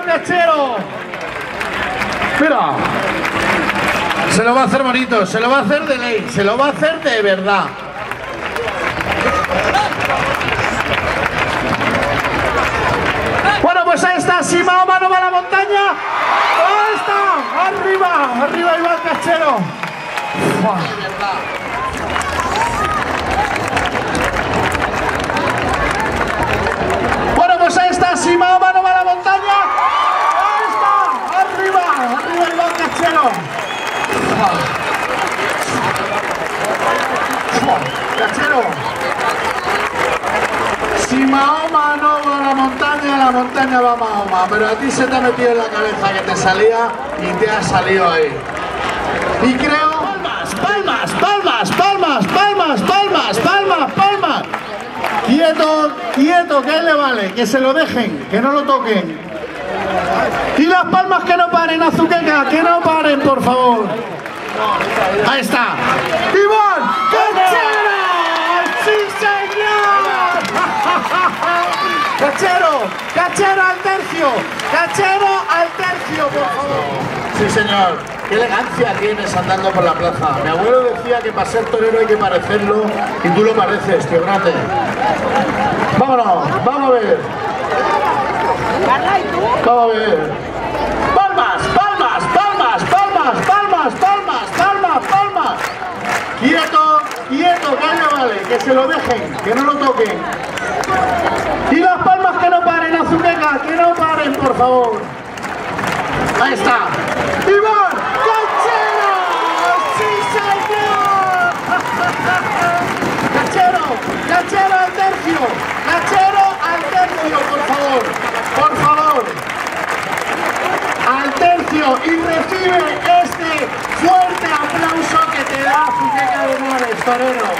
Cachero! Mira, se lo va a hacer bonito, se lo va a hacer de ley, se lo va a hacer de verdad. Bueno, pues ahí está, si Mahoma no va a la montaña, ahí está, arriba, arriba Iván Cachero. Bueno, pues ahí está, si Mahoma no va a la montaña, ahí está, arriba, arriba Iván Cachero. Cachero. Si Mahoma no va a la montaña va Mahoma, pero a ti se te ha metido en la cabeza que te salía y te ha salido ahí. Y creo... Palmas, palmas, palmas, palmas, palmas, palmas, palmas. Quieto, quieto, que a él le vale, que se lo dejen, que no lo toquen. Y las palmas que no paren, Azuqueca, que no paren, por favor. Ahí está. ¡Iván Cachero! ¡Sí, señor! ¡Cachero! ¡Cachero al tercio! ¡Cachero al tercio, por favor! Sí, señor. ¡Qué elegancia tienes andando por la plaza! Mi abuelo decía que para ser torero hay que parecerlo y tú lo pareces, tío grande. ¡Vámonos! ¡Vamos a ver! ¡Vamos a ver! ¡Palmas! ¡Palmas! ¡Palmas! ¡Palmas! ¡Palmas! ¡Palmas! ¡Palmas! ¡Palmas! ¡Quieto! ¡Quieto! ¡Que le vale! ¡Que se lo dejen! ¡Que no lo toquen! ¡Y las palmas que no paren, Azuqueca! ¡Que no paren, por favor! ¡Ahí está! ¡Iván Cachero! ¡Sí, señor! ¡Cachero! ¡Cachero al tercio! ¡Cachero al tercio, por favor! ¡Por favor! ¡Al tercio! Y recibe este fuerte aplauso que te da Azuqueca de Henares, torero.